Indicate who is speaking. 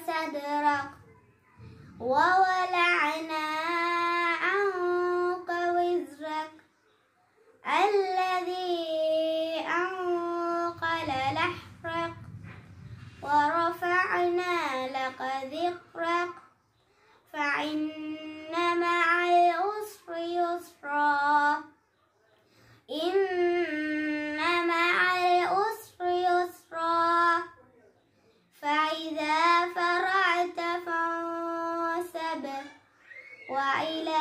Speaker 1: صدرك ووضعنا عنك وزرك الذي أنقض ظهرك ورفعنا لك ذكرك فإن مع العسر يسرا إن مع العسر يسرا فإذا فرغت فانصب وإلى